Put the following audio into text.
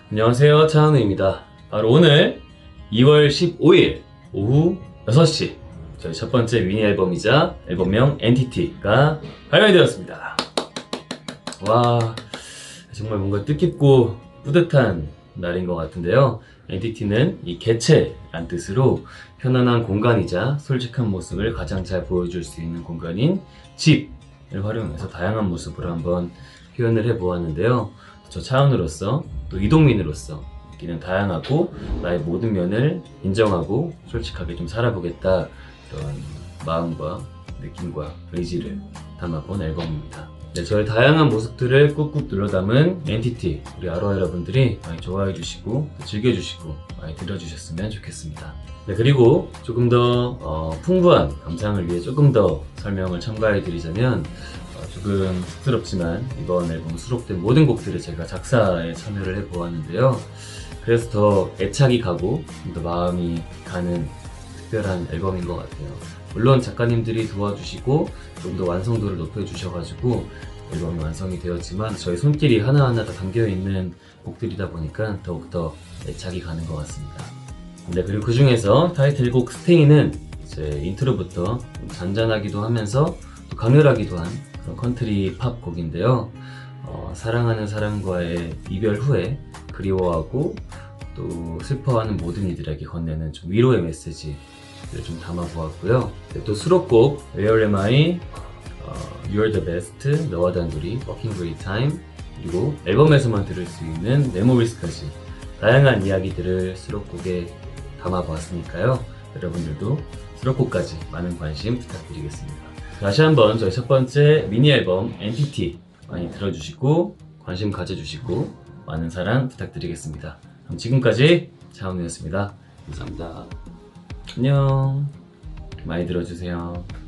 안녕하세요, 차은우입니다. 바로 오늘 2월 15일 오후 6시 저희 첫 번째 미니 앨범이자 앨범명 엔티티가 발매되었습니다. 와, 정말 뭔가 뜻깊고 뿌듯한 날인 것 같은데요. 엔티티는 이 개체란 뜻으로 편안한 공간이자 솔직한 모습을 가장 잘 보여줄 수 있는 공간인 집을 활용해서 다양한 모습으로 한번 표현을 해보았는데요. 저 차은우로서 또 이동민으로서 느끼는 다양하고 나의 모든 면을 인정하고 솔직하게 좀 살아보겠다, 이런 마음과 느낌과 의지를 담아본 앨범입니다. 네, 저의 다양한 모습들을 꾹꾹 눌러 담은 엔티티, 우리 아로하 여러분들이 많이 좋아해 주시고 즐겨주시고 많이 들어주셨으면 좋겠습니다. 네, 그리고 조금 더 풍부한 감상을 위해 조금 더 설명을 첨가해 드리자면, 조금 쑥스럽지만 이번 앨범 수록된 모든 곡들을 제가 작사에 참여를 해보았는데요. 그래서 더 애착이 가고 더 마음이 가는 특별한 앨범인 것 같아요. 물론 작가님들이 도와주시고 좀 더 완성도를 높여주셔가지고 앨범이 완성이 되었지만 저희 손길이 하나하나 다 담겨있는 곡들이다 보니까 더욱더 애착이 가는 것 같습니다. 네, 그리고 그 중에서 타이틀곡 스테이는 이제 인트로부터 좀 잔잔하기도 하면서 또 강렬하기도 한 그런 컨트리 팝 곡인데요. 사랑하는 사람과의 이별 후에 그리워하고 또 슬퍼하는 모든 이들에게 건네는 좀 위로의 메시지를 좀 담아보았고요. 또 수록곡 Where Am I, You're the Best, 너와 단둘이, Working Great Time, 그리고 앨범에서만 들을 수 있는 Memories까지 다양한 이야기들을 수록곡에 담아보았으니까요. 여러분들도 수록곡까지 많은 관심 부탁드리겠습니다. 다시 한번 저희 첫 번째 미니 앨범 엔티티 많이 들어주시고 관심 가져주시고 많은 사랑 부탁드리겠습니다. 그럼 지금까지 차은우였습니다. 감사합니다. 안녕. 많이 들어주세요.